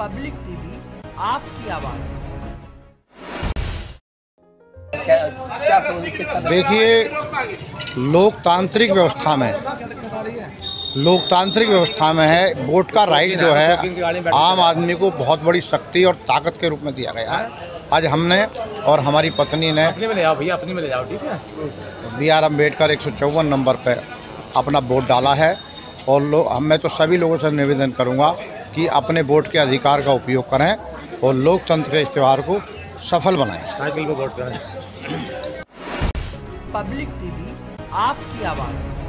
Public TV, आपकी आवाज़। देखिए, लोकतांत्रिक व्यवस्था में है वोट का राइट जो है आम आदमी को बहुत बड़ी शक्ति और ताकत के रूप में दिया गया है। आज हमने और हमारी पत्नी ने BR अम्बेडकर 154 नंबर पर अपना वोट डाला है और मैं तो सभी लोगों से निवेदन करूंगा कि अपने वोट के अधिकार का उपयोग करें और लोकतंत्र के इस त्यौहार को सफल बनाएं। पब्लिक टीवी, आपकी आवाज़।